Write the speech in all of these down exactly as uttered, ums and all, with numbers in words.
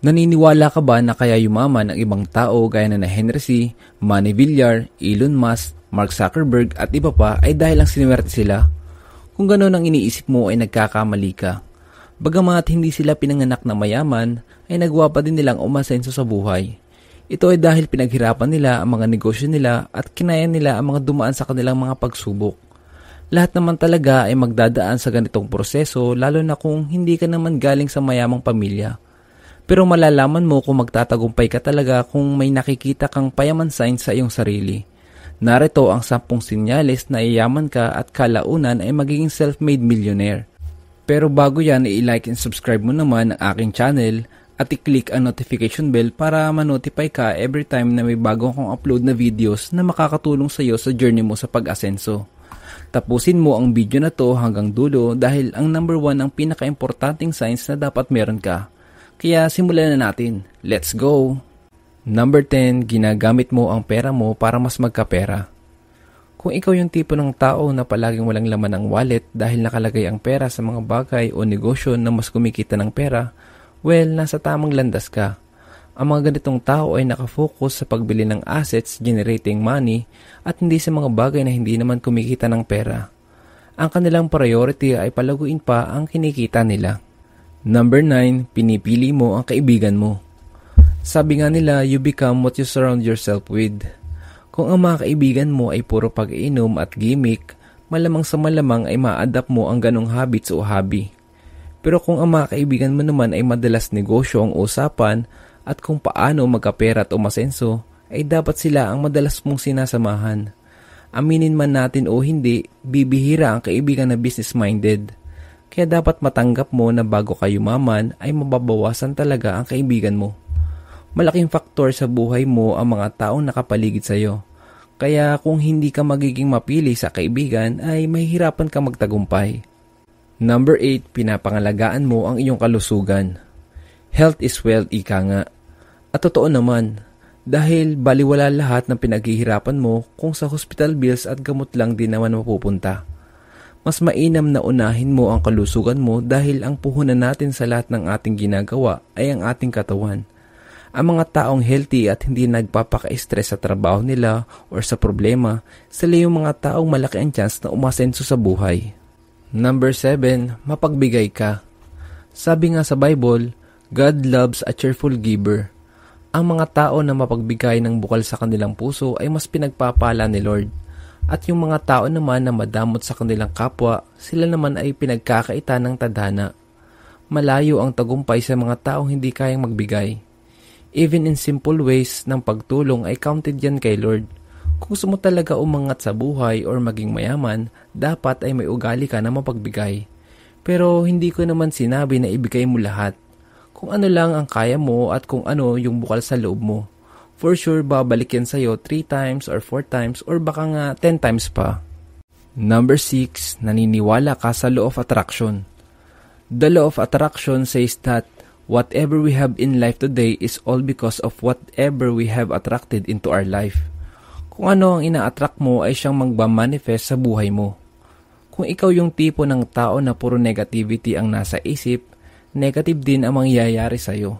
Naniniwala ka ba na kaya yumaman ang ibang tao gaya na Henry C., Manny Villar, Elon Musk, Mark Zuckerberg at iba pa ay dahil lang sinuwerte sila? Kung gano'n ang iniisip mo ay nagkakamali ka. Bagamat hindi sila pinanganak na mayaman, ay nagawa pa din nilang umasenso sa buhay. Ito ay dahil pinaghirapan nila ang mga negosyo nila at kinaya nila ang mga dumaan sa kanilang mga pagsubok. Lahat naman talaga ay magdadaan sa ganitong proseso lalo na kung hindi ka naman galing sa mayamang pamilya. Pero malalaman mo kung magtatagumpay ka talaga kung may nakikita kang payaman sign sa iyong sarili. Narito ang sampung sinyales na iyaman ka at kalaunan ay magiging self-made millionaire. Pero bago yan, i-like and subscribe mo naman ang aking channel at i-click ang notification bell para ma-notify ka every time na may bago akong upload na videos na makakatulong sa iyo sa journey mo sa pag-asenso. Tapusin mo ang video na to hanggang dulo dahil ang number one ang pinaka-importanting signs na dapat meron ka. Kaya simulan na natin. Let's go! Number ten, ginagamit mo ang pera mo para mas magkapera. Kung ikaw yung tipo ng tao na palaging walang laman ang wallet dahil nakalagay ang pera sa mga bagay o negosyo na mas kumikita ng pera, well, nasa tamang landas ka. Ang mga ganitong tao ay nakafocus sa pagbili ng assets generating money at hindi sa mga bagay na hindi naman kumikita ng pera. Ang kanilang priority ay palaguin pa ang kinikita nila. Number nine, pinipili mo ang kaibigan mo. Sabi nga nila, you become what you surround yourself with. Kung ang mga kaibigan mo ay puro pag-iinom at gimmick, malamang sa malamang ay ma-adapt mo ang ganong habits o hobby. Pero kung ang mga kaibigan mo naman ay madalas negosyo ang usapan at kung paano magkapera at umasenso, ay dapat sila ang madalas mong sinasamahan. Aminin man natin o hindi, bibihira ang kaibigan na business-minded. Kaya dapat matanggap mo na bago ka yumaman ay mababawasan talaga ang kaibigan mo. Malaking faktor sa buhay mo ang mga taong nakapaligid sa iyo. Kaya kung hindi ka magiging mapili sa kaibigan ay mahihirapan ka magtagumpay. Number eight, pinapangalagaan mo ang iyong kalusugan. Health is wealth, ika nga. At totoo naman, dahil baliwala lahat ng pinaghihirapan mo kung sa hospital bills at gamot lang din naman mapupunta. Mas mainam na unahin mo ang kalusugan mo dahil ang puhunan natin sa lahat ng ating ginagawa ay ang ating katawan. Ang mga taong healthy at hindi nagpapaka-stress sa trabaho nila o sa problema, sila yung mga taong malaki ang chance na umasenso sa buhay. Number seven, mapagbigay ka. Sabi nga sa Bible, God loves a cheerful giver. Ang mga tao na mapagbigay ng bukal sa kanilang puso ay mas pinagpapala ni Lord. At yung mga tao naman na madamot sa kanilang kapwa, sila naman ay pinagkakaita ng tadhana. Malayo ang tagumpay sa mga taong hindi kayang magbigay. Even in simple ways ng pagtulong ay counted yan kay Lord. Kung gusto mo talaga umangat sa buhay or maging mayaman, dapat ay may ugali ka na mapagbigay. Pero hindi ko naman sinabi na ibigay mo lahat. Kung ano lang ang kaya mo at kung ano yung bukal sa loob mo. For sure, babalik yan sa'yo three times or four times or baka nga ten times pa. Number six, naniniwala ka sa law of attraction. The law of attraction says that whatever we have in life today is all because of whatever we have attracted into our life. Kung ano ang ina-attract mo ay siyang magmamanifest sa buhay mo. Kung ikaw yung tipo ng tao na puro negativity ang nasa isip, negative din ang mangyayari sa'yo.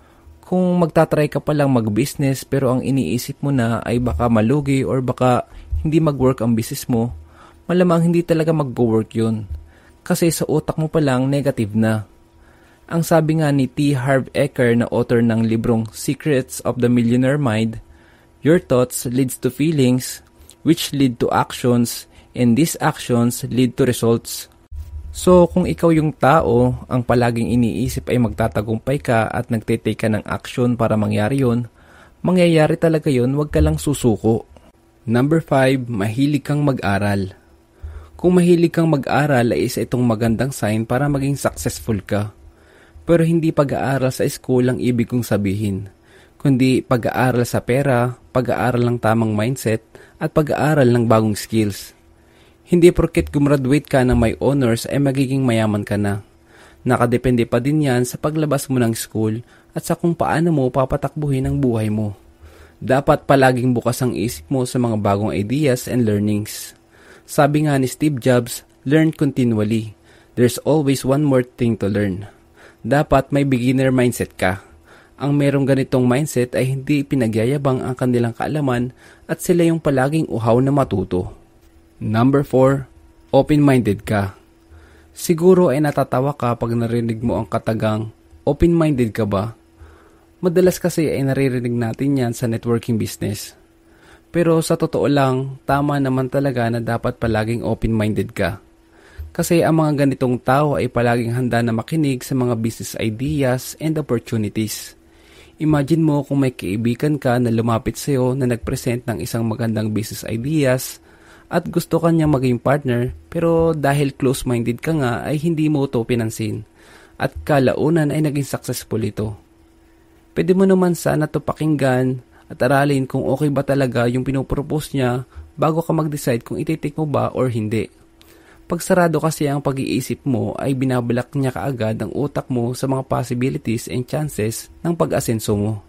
Kung magtatry ka palang mag-business pero ang iniisip mo na ay baka malugi or baka hindi mag-work ang business mo, malamang hindi talaga mag-work yun. Kasi sa utak mo palang negative na. Ang sabi nga ni T. Harv Eker na author ng librong Secrets of the Millionaire Mind, your thoughts leads to feelings, which lead to actions, and these actions lead to results. So, kung ikaw yung tao, ang palaging iniisip ay magtatagumpay ka at nagtitake ka ng action para mangyari yun, mangyayari talaga yun, wag ka lang susuko. Number five, mahilig kang mag-aral. Kung mahilig kang mag-aral ay isa itong magandang sign para maging successful ka. Pero hindi pag-aaral sa school ang ibig kong sabihin, kundi pag-aaral sa pera, pag-aaral ng tamang mindset, at pag-aaral ng bagong skills. Hindi porket gumraduate ka ng may honors ay magiging mayaman ka na. Nakadepende pa din yan sa paglabas mo ng school at sa kung paano mo papatakbuhin ang buhay mo. Dapat palaging bukas ang isip mo sa mga bagong ideas and learnings. Sabi nga ni Steve Jobs, learn continually. There's always one more thing to learn. Dapat may beginner mindset ka. Ang merong ganitong mindset ay hindi pinagyayabang ang kanilang kaalaman at sila yung palaging uhaw na matuto. Number four, open-minded ka. Siguro ay natatawa ka pag narinig mo ang katagang, open-minded ka ba? Madalas kasi ay naririnig natin yan sa networking business. Pero sa totoo lang, tama naman talaga na dapat palaging open-minded ka. Kasi ang mga ganitong tao ay palaging handa na makinig sa mga business ideas and opportunities. Imagine mo kung may kaibigan ka na lumapit sa iyo na nagpresent ng isang magandang business ideas at gusto ka niya maging partner, pero dahil close-minded ka nga ay hindi mo ito pinansin at kalaunan ay naging successful ito. Pwede mo naman sana ito pakinggan at aralin kung okay ba talaga yung pinopropose niya bago ka mag-decide kung ititik mo ba or hindi. Pag sarado kasi ang pag-iisip mo ay binabalak niya kaagad ang utak mo sa mga possibilities and chances ng pag-asenso mo.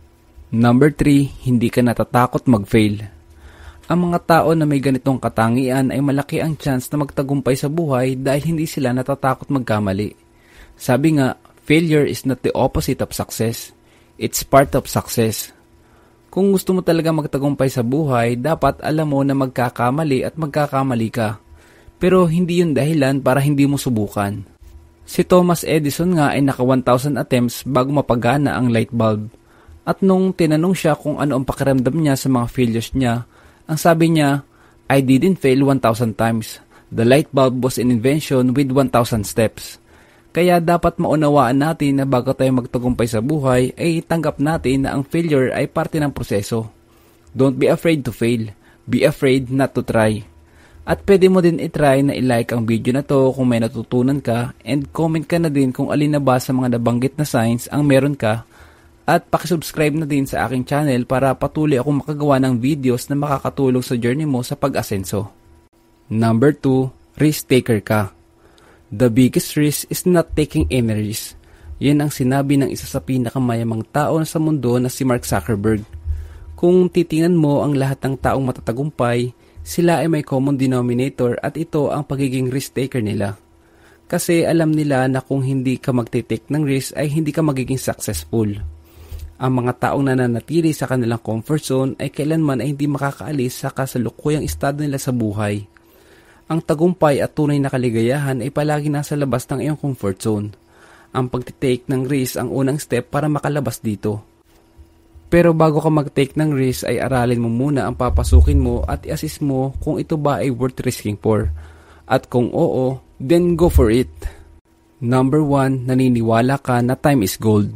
Number three, hindi ka natatakot mag-fail. Ang mga tao na may ganitong katangian ay malaki ang chance na magtagumpay sa buhay dahil hindi sila natatakot magkamali. Sabi nga, failure is not the opposite of success. It's part of success. Kung gusto mo talaga magtagumpay sa buhay, dapat alam mo na magkakamali at magkakamali ka. Pero hindi yun dahilan para hindi mo subukan. Si Thomas Edison nga ay naka one thousand attempts bago mapagana ang light bulb. At nung tinanong siya kung ano ang pakiramdam niya sa mga failures niya, ang sabi niya, I didn't fail one thousand times. The light bulb was an invention with one thousand steps. Kaya dapat maunawaan natin na bago tayo magtagumpay sa buhay, ay tanggap natin na ang failure ay parte ng proseso. Don't be afraid to fail. Be afraid not to try. At pwede mo din itry na i-like ang video na to kung may natutunan ka and comment ka na din kung alin na ba sa mga nabanggit na signs ang meron ka at pakisubscribe na din sa aking channel para patuloy akong makagawa ng videos na makakatulong sa journey mo sa pag-asenso. Number two, risk taker ka. The biggest risk is not taking any risk. Yan ang sinabi ng isa sa pinakamayamang tao sa mundo na si Mark Zuckerberg. Kung titingnan mo ang lahat ng taong matatagumpay, sila ay may common denominator at ito ang pagiging risk taker nila. Kasi alam nila na kung hindi ka magtitake ng risk ay hindi ka magiging successful. Ang mga taong nananatili sa kanilang comfort zone ay kailanman ay hindi makakaalis sa kasalukuyang estado nila sa buhay. Ang tagumpay at tunay na kaligayahan ay palagi nasa labas ng iyong comfort zone. Ang pagtitake ng risk ang unang step para makalabas dito. Pero bago ka mag-take ng risk ay aralin mo muna ang papasukin mo at i-assess mo kung ito ba ay worth risking for. At kung oo, then go for it. Number one, naniniwala ka na time is gold.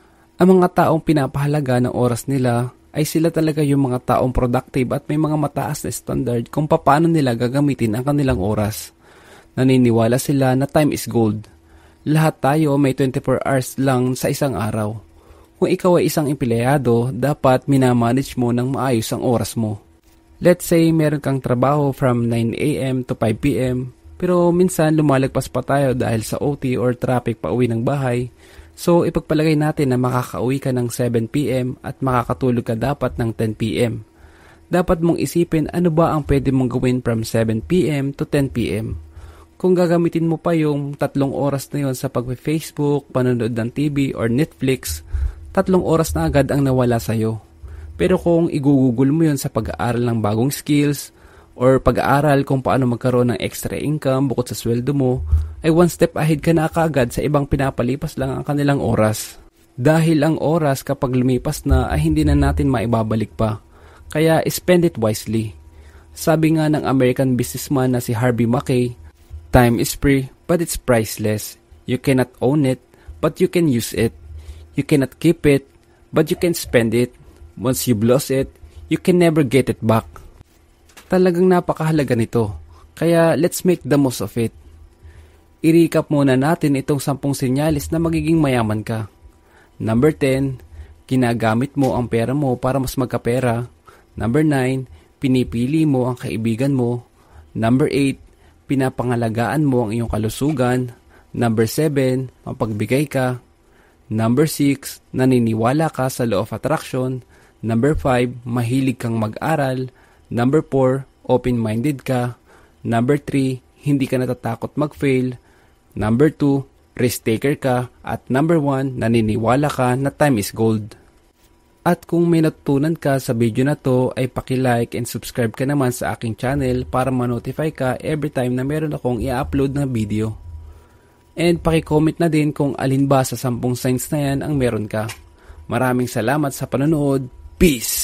Ang mga taong pinapahalaga ng oras nila ay sila talaga yung mga taong productive at may mga mataas na standard kung paano nila gagamitin ang kanilang oras. Naniniwala sila na time is gold. Lahat tayo may twenty-four hours lang sa isang araw. Kung ikaw ay isang empleyado, dapat minamanage mo ng maayos ang oras mo. Let's say meron kang trabaho from nine a.m. to five p.m. pero minsan lumalagpas pa tayo dahil sa O T or traffic pa uwi ng bahay. So ipagpalagay natin na makakauwi ka ng seven p.m. at makakatulog ka dapat ng ten p.m. Dapat mong isipin ano ba ang pwede mong gawin from seven p.m. to ten p.m. Kung gagamitin mo pa yung tatlong oras na yon sa pag-Facebook, panonood ng T V or Netflix, tatlong oras na agad ang nawala sa'yo. Pero kung igugugol mo yon sa pag-aaral ng bagong skills or pag-aaral kung paano magkaroon ng extra income bukod sa sweldo mo, ay one step ahead ka na kaagad sa ibang pinapalipas lang ang kanilang oras. Dahil ang oras kapag lumipas na ay hindi na natin maibabalik pa. Kaya spend it wisely. Sabi nga ng American businessman na si Harvey Mackay, time is free but it's priceless. You cannot own it but you can use it. You cannot keep it, but you can spend it. Once you've lost it, you can never get it back. Talagang napakahalaga nito, kaya let's make the most of it. I-recap muna natin itong sampung senyalis na magiging mayaman ka. Number ten, ginagamit mo ang pera mo para mas magkapera. Number nine, pinipili mo ang kaibigan mo. Number eight, pinapangalagaan mo ang iyong kalusugan. Number seven, mapagbigay ka. Number six, naniniwala ka sa law of attraction. Number five, mahilig kang mag-aral. Number four, open-minded ka. Number three, hindi ka natatakot mag-fail. Number two, risk taker ka, at number one, naniniwala ka na time is gold. At kung may natutunan ka sa video na to ay paki-like and subscribe ka naman sa aking channel para ma-notify ka every time na meron akong i-upload na video. And paki-comment na din kung alin ba sa sampung signs na yan ang meron ka. Maraming salamat sa panonood. Peace!